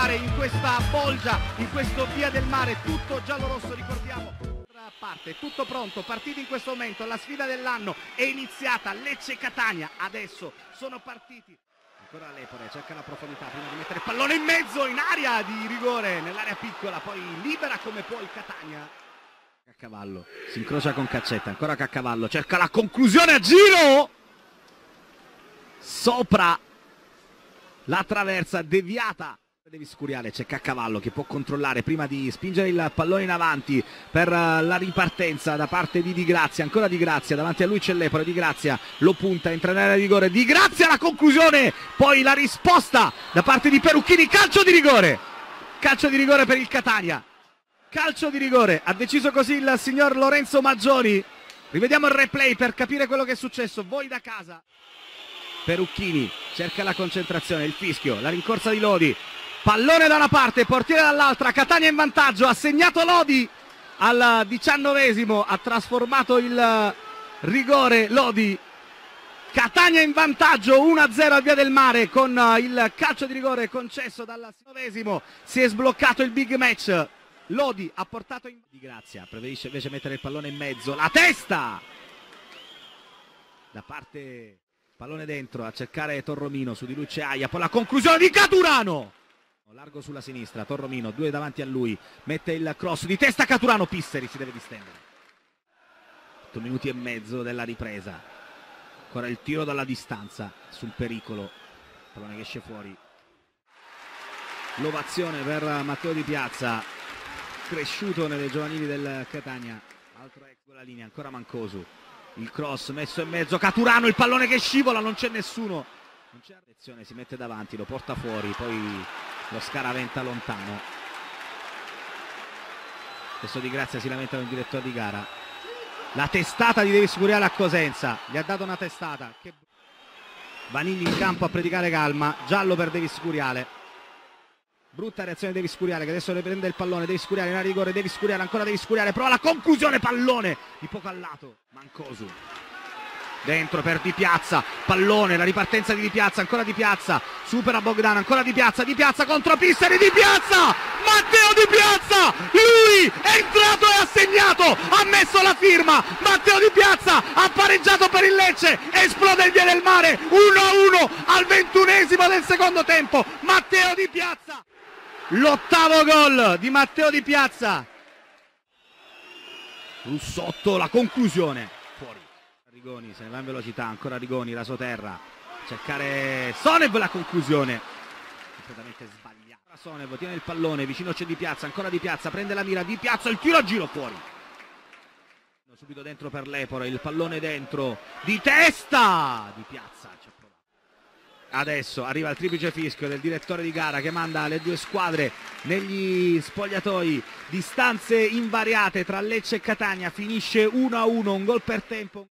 mare, in questa bolgia, in questo via del mare, tutto giallo-rosso, ricordiamo. Parte, tutto pronto, partiti in questo momento, la sfida dell'anno è iniziata, Lecce-Catania, adesso sono partiti. Ancora Lepore, cerca la profondità prima di mettere il pallone in mezzo, in area di rigore, nell'area piccola, poi libera come può il Catania. Caccavallo, si incrocia con Caccetta, ancora Caccavallo, cerca la conclusione a giro! Sopra la traversa, deviata. Davis Curiale, c'è Caccavallo che può controllare prima di spingere il pallone in avanti per la ripartenza da parte di Di Grazia, ancora Di Grazia, davanti a lui c'è Lepore, Di Grazia lo punta, entra nell'area di rigore, Di Grazia la conclusione, poi la risposta da parte di Perucchini, calcio di rigore per il Catania, calcio di rigore, ha deciso così il signor Lorenzo Maggioni. Rivediamo il replay per capire quello che è successo, voi da casa. Perucchini cerca la concentrazione, il fischio, la rincorsa di Lodi. Pallone da una parte, portiere dall'altra, Catania in vantaggio, ha segnato Lodi al 19esimo, ha trasformato il rigore Lodi. Catania in vantaggio 1-0 al via del mare con il calcio di rigore concesso dal 19esimo, si è sbloccato il big match. Lodi ha portato in... Di Grazia preferisce invece mettere il pallone in mezzo, la testa! Da parte... Pallone dentro a cercare Torromino, su di lui c'è Aia, poi la conclusione di Caturano! Largo sulla sinistra, Torromino, due davanti a lui, mette il cross di testa Caturano, Pisseri si deve distendere. 8 minuti e mezzo della ripresa, ancora il tiro dalla distanza sul pericolo, pallone che esce fuori. L'ovazione per Matteo Di Piazza, cresciuto nelle giovanili del Catania, altro ex con la linea, ancora Mancosu, il cross messo in mezzo, Caturano, il pallone che scivola, non c'è nessuno. Non c'è attenzione, si mette davanti, lo porta fuori, poi lo scaraventa lontano. Adesso Di Grazia si lamenta con il direttore di gara. La testata di Davis Curiale a Cosenza, gli ha dato una testata. Vanilli in campo a predicare calma, giallo per Davis Curiale. Brutta reazione di Davis Curiale che adesso riprende il pallone, Davis Curiale in area di rigore, Davis Curiale, ancora Davis Curiale, prova la conclusione, pallone di poco a lato. Mancosu. Dentro per Di Piazza, pallone, la ripartenza di Di Piazza, ancora Di Piazza, supera Bogdan, ancora Di Piazza contro Pisseri, Di Piazza, Matteo Di Piazza, lui è entrato e ha segnato, ha messo la firma, Matteo Di Piazza ha pareggiato per il Lecce, esplode il via del mare, 1-1 al 21esimo del secondo tempo, Matteo Di Piazza, l'8º gol di Matteo Di Piazza, Russotto, la conclusione. Rigoni se ne va in velocità, ancora Rigoni, rasoterra, cercare Sonev, la conclusione completamente sbagliata. Sonev tiene il pallone, vicino c'è Di Piazza, ancora Di Piazza, prende la mira, Di Piazza, il tiro a giro fuori. Subito dentro per Lepore, il pallone dentro, di testa Di Piazza ci ha provato. Adesso arriva il triplice fischio del direttore di gara che manda le due squadre negli spogliatoi, distanze invariate tra Lecce e Catania, finisce 1-1, un gol per tempo.